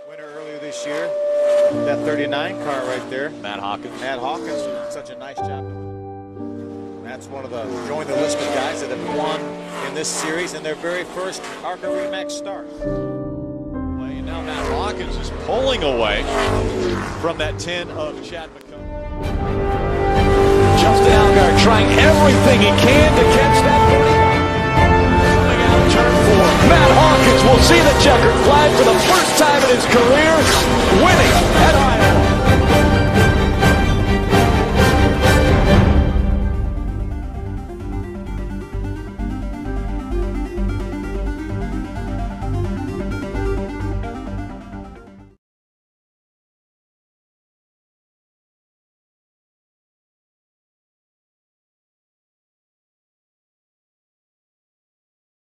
Winner earlier this year, that 39 car right there. Matt Hawkins. Matt Hawkins did such a nice job. Matt's one of the join the list of guys that have won in this series in their very first ARCA Remax start. Now Matt Hawkins is pulling away from that 10 of Chad McCombs. Justin Allgaier trying everything he can to catch that 41. Coming out of turn 4. Matt Hawkins will see the checkered flag for the first time in his career, winning at Iowa.